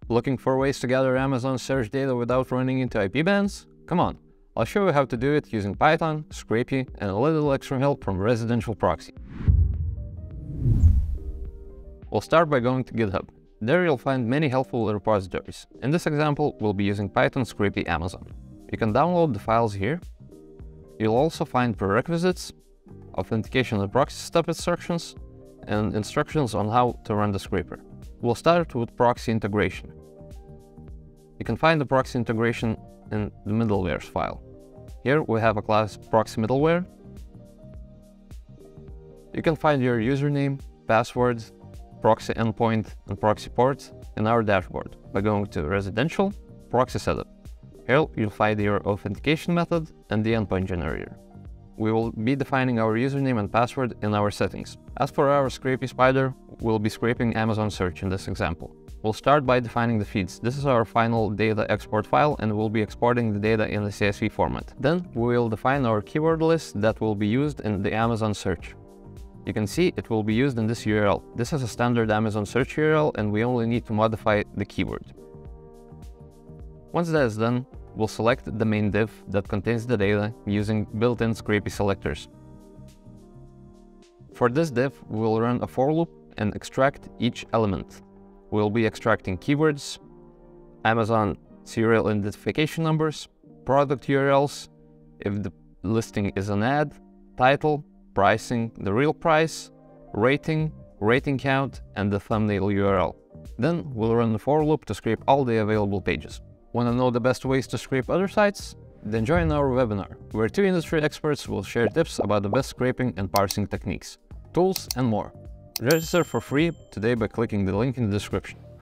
Looking for ways to gather Amazon search data without running into IP bans? Come on, I'll show you how to do it using Python, Scrapy, and a little extra help from Residential Proxy. We'll start by going to GitHub. There you'll find many helpful repositories. In this example, we'll be using Python Scrapy Amazon. You can download the files here. You'll also find prerequisites, authentication and proxy step instructions, and instructions on how to run the scraper. We'll start with Proxy Integration. You can find the Proxy Integration in the middlewares file. Here we have a class Proxy Middleware. You can find your username, password, proxy endpoint, and proxy port in our dashboard by going to Residential, Proxy Setup. Here you'll find your authentication method and the endpoint generator. We will be defining our username and password in our settings. As for our Scrapy spider, we'll be scraping Amazon search in this example. We'll start by defining the feeds. This is our final data export file, and we'll be exporting the data in the CSV format. Then we will define our keyword list that will be used in the Amazon search. You can see it will be used in this URL. This is a standard Amazon search URL, and we only need to modify the keyword. Once that is done, we'll select the main div that contains the data using built-in Scrapy selectors. For this div, we'll run a for loop and extract each element. We'll be extracting keywords, Amazon serial identification numbers, product URLs, if the listing is an ad, title, pricing, the real price, rating, rating count, and the thumbnail URL. Then we'll run the for loop to scrape all the available pages. Want to know the best ways to scrape other sites? Then join our webinar, where 2 industry experts will share tips about the best scraping and parsing techniques, tools, and more. Register for free today by clicking the link in the description.